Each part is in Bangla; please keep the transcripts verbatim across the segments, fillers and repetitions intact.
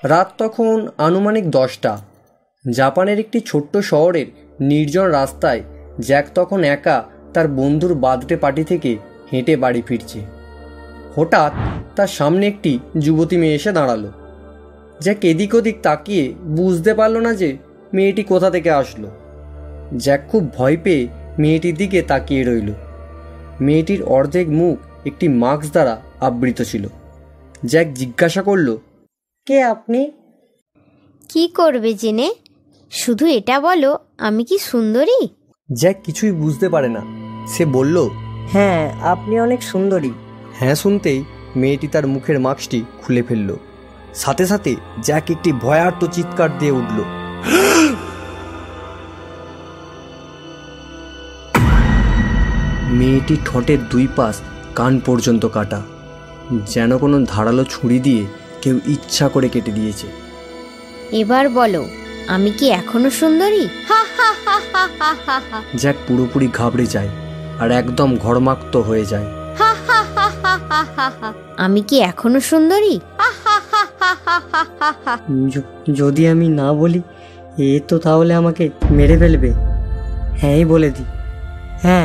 রাত তখন আনুমানিক দশটা। জাপানের একটি ছোট্ট শহরের নির্জন রাস্তায় জ্যাক তখন একা তার বন্ধুর বার্থডে পার্টি থেকে হেঁটে বাড়ি ফিরছে। হঠাৎ তার সামনে একটি যুবতী মেয়ে এসে দাঁড়ালো। জ্যাক এদিক ওদিক তাকিয়ে বুঝতে পারল না যে মেয়েটি কোথা থেকে আসলো। জ্যাক খুব ভয় পেয়ে মেয়েটির দিকে তাকিয়ে রইল। মেয়েটির অর্ধেক মুখ একটি মাস্ক দ্বারা আবৃত ছিল। জ্যাক জিজ্ঞাসা করল, কে আপনি? কি করবে জেনে? শুধু এটা বলো, আমি কি সুন্দরী? জ্যাক কিছুই বুঝতে পারে না। সে বলল, হ্যাঁ, আপনি অনেক সুন্দরী। হ্যাঁ শুনতেই মেয়েটি তার মুখের মাস্কটি খুলে ফেলল। সাথে সাথে জ্যাক একটি ভয়ার্ত চিৎকার দিয়ে উঠল। মেয়েটি ঠোঁটের দুই পাশ কান পর্যন্ত কাটা, যেন কোনো ধারালো ছুরি দিয়ে কেউ ইচ্ছা করে কেটে দিয়েছে। এবার বলো, আমি কি এখনো সুন্দরী? জ্যাক পুরোপুরি ঘাবড়ে যায় আর একদম ঘরমাক্ত হয়ে যায়। আমি কি এখনো সুন্দরী? যদি আমি না বলি, এ তো তাহলে আমাকে মেরে ফেলবে। হ্যাঁই বলে দি। হ্যাঁ।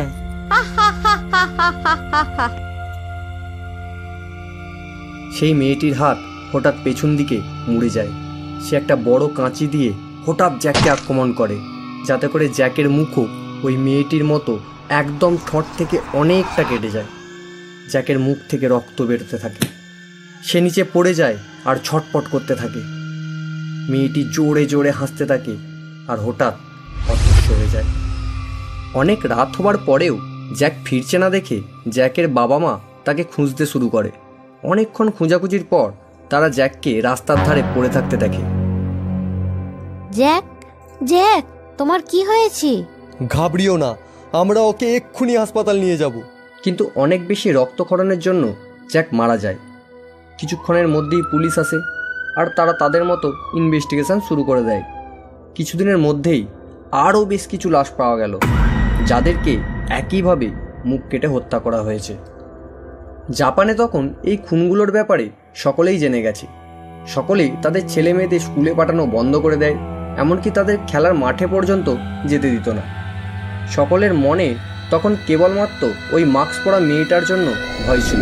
সেই মেয়েটির হাত হঠাৎ পেছন দিকে মুড়ে যায়। সে একটা বড় কাঁচি দিয়ে হঠাৎ জ্যাককে আক্রমণ করে, যাতে করে জ্যাকের মুখও ওই মেয়েটির মতো একদম ঠোঁট থেকে অনেকটা কেটে যায়। জ্যাকের মুখ থেকে রক্ত বেরোতে থাকে। সে নিচে পড়ে যায় আর ছটপট করতে থাকে। মেয়েটি জোরে জোরে হাসতে থাকে আর হঠাৎ অদৃশ্য হয়ে যায়। অনেক রাত হবার পরেও জ্যাক ফিরছে না দেখে জ্যাকের বাবা মা তাকে খুঁজতে শুরু করে। অনেকক্ষণ খোঁজাখুঁজির পর তারা জ্যাককে রাস্তার ধারে পড়ে থাকতে দেখে। জ্যাক, জ্যাক, তোমার কি হয়েছে? ঘাবড়িও না, আমরা ওকে এক্ষুনি হাসপাতাল নিয়ে যাব। কিন্তু অনেক বেশি রক্তক্ষরণের জন্য জ্যাক মারা যায়। কিছুক্ষণের মধ্যেই পুলিশ আসে আর তারা তাদের মতো ইনভেস্টিগেশন শুরু করে দেয়। কিছুদিনের মধ্যেই আরও বেশ কিছু লাশ পাওয়া গেল, যাদেরকে একইভাবে মুখ কেটে হত্যা করা হয়েছে। জাপানে তখন এই খুনগুলোর ব্যাপারে সকলেই জেনে গেছে। সকলেই তাদের ছেলে মেয়েদের স্কুলে পাঠানো বন্ধ করে দেয়, এমনকি তাদের খেলার মাঠে পর্যন্ত যেতে দিত না। সকলের মনে তখন কেবলমাত্র ওই মাস্ক পরা মেয়েটার জন্য ভয় ছিল।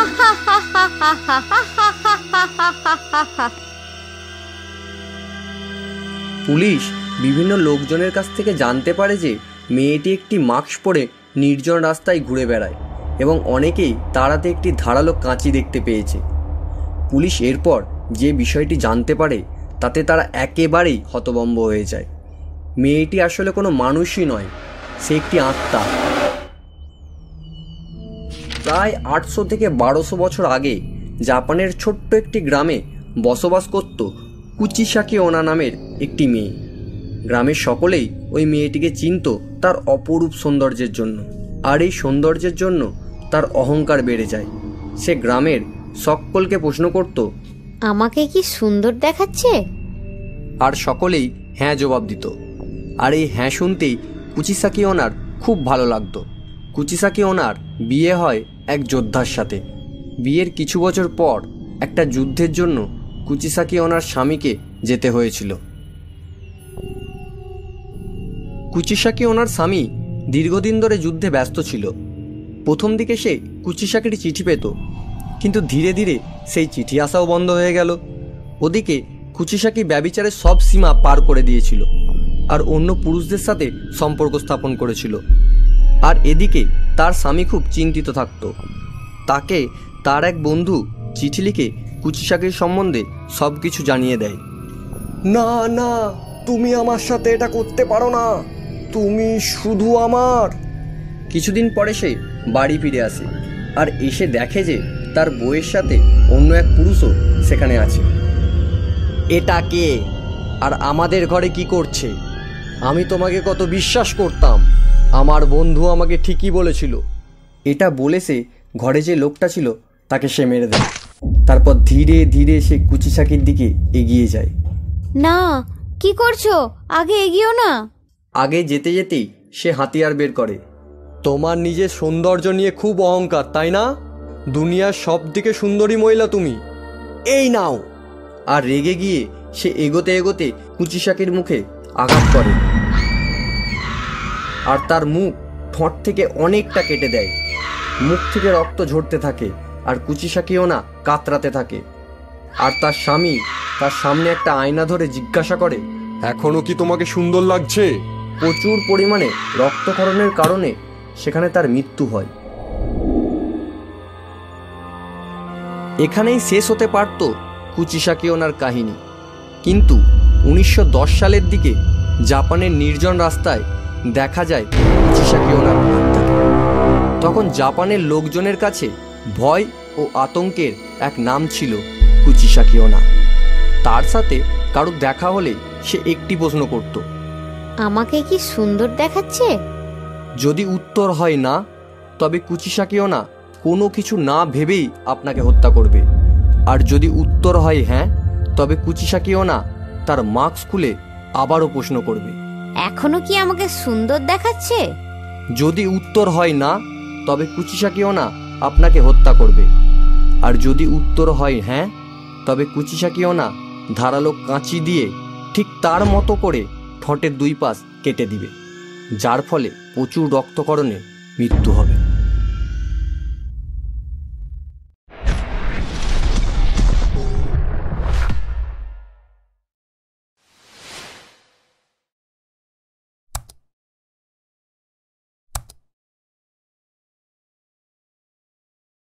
পুলিশ বিভিন্ন লোকজনের কাছ থেকে জানতে পারে যে মেয়েটি একটি মাস্ক পরে নির্জন রাস্তায় ঘুরে বেড়ায় এবং অনেকেই তার হাতে একটি ধারালো কাঁচি দেখতে পেয়েছে। পুলিশ এরপর যে বিষয়টি জানতে পারে তাতে তারা একেবারেই হতভম্ব হয়ে যায়। মেয়েটি আসলে কোনো মানুষই নয়, সে একটি আত্মা। প্রায় আটশো থেকে বারোশো বছর আগে জাপানের ছোট্ট একটি গ্রামে বসবাস করত কুচিসাকে ওনা নামের একটি মেয়ে। গ্রামের সকলেই ওই মেয়েটিকে চিনত তার অপরূপ সৌন্দর্যের জন্য, আর এই সৌন্দর্যের জন্য তার অহংকার বেড়ে যায়। সে গ্রামের সকলকে প্রশ্ন করত, আমাকে কি সুন্দর দেখাচ্ছে? আর সকলেই হ্যাঁ জবাব দিত। আর এই হ্যাঁ শুনতেই কুচিসাকে ওনার খুব ভালো লাগতো। কুচিসাকে ওনার বিয়ে হয় এক যোদ্ধার সাথে। বিয়ের কিছু বছর পর একটা যুদ্ধের জন্য কুচিসাকে ওনার স্বামীকে যেতে হয়েছিল। কুচিসাকে ওনার স্বামী দীর্ঘদিন ধরে যুদ্ধে ব্যস্ত ছিল। প্রথম দিকে সে কুচিসাকের চিঠি পেত, কিন্তু ধীরে ধীরে সেই চিঠি আসাও বন্ধ হয়ে গেল। ওদিকে কুচিসাকি ব্যভিচারের সব সীমা পার করে দিয়েছিল আর অন্য পুরুষদের সাথে সম্পর্ক স্থাপন করেছিল। আর এদিকে তার স্বামী খুব চিন্তিত থাকত। তাকে তার এক বন্ধু চিঠি লিখে কুচিসাকির সম্বন্ধে সব কিছু জানিয়ে দেয়। না না, তুমি আমার সাথে এটা করতে পারো না, তুমি শুধু আমার। কিছুদিন পরে সে বাড়ি ফিরে আসে আর এসে দেখে যে তার বউয়ের সাথে অন্য এক পুরুষও সেখানে আছে। এটা কে আর আমাদের ঘরে কি করছে? আমি তোমাকে কত বিশ্বাস করতাম, আমার বন্ধু আমাকে ঠিকই বলেছিল। এটা বলে সে ঘরে যে লোকটা ছিল তাকে সে মেরে দেয়। তারপর ধীরে ধীরে সে কুচিসাকির দিকে এগিয়ে যায়। না, কি করছো? আগে এগিয়েও না। আগে যেতে যেতেই সে হাতিয়ার বের করে। তোমার নিজের সৌন্দর্য নিয়ে খুব অহংকার, তাই না? দুনিয়ার সব থেকে সুন্দরী মহিলা তুমি। এই নাও। আর রেগে গিয়ে সে এগোতে এগোতে কুচিসাকের মুখে আঘাত করে আর তার মুখ ঠোঁট থেকে অনেকটা কেটে দেয়। মুখ থেকে রক্ত ঝরতে থাকে আর কুচিসাকে ওনা কাতরাতে থাকে। আর তার স্বামী তার সামনে একটা আয়না ধরে জিজ্ঞাসা করে, এখনো কি তোমাকে সুন্দর লাগছে? প্রচুর পরিমাণে রক্তক্ষরণের কারণে সেখানে তার মৃত্যু হয়। এখানেই শেষ হতে পারত কুচিসাকে ওনার কাহিনী, কিন্তু উনিশশো দশ সালের দিকে জাপানের নির্জন রাস্তায় দেখা যায় কুচিসাকে ওনার আত্মাকে। তখন জাপানের লোকজনের কাছে ভয় ও আতঙ্কের এক নাম ছিল কুচিসাকে ওনা। তার সাথে কারো দেখা হলে সে একটি প্রশ্ন করত, আমাকে কি সুন্দর দেখাচ্ছে? যদি উত্তর হয় না, তবে কুচিসাকে ওনা কোনো কিছু না ভেবেই আপনাকে হত্যা করবে। আর যদি উত্তর হয় হ্যাঁ, তবে কুচিসাকে ওনা তার মাস্ক খুলে আবারও প্রশ্ন করবে, এখনো কি আমাকে সুন্দর দেখাচ্ছে? যদি উত্তর হয় না, তবে কুচিসাকে ওনা আপনাকে হত্যা করবে। আর যদি উত্তর হয় হ্যাঁ, তবে কুচিসাকে ওনা ধারালো কাঁচি দিয়ে ঠিক তার মতো করে ঠোঁটের দুই পাশ কেটে দিবে, যার ফলে প্রচুর রক্তক্ষরণে মৃত্যু হবে।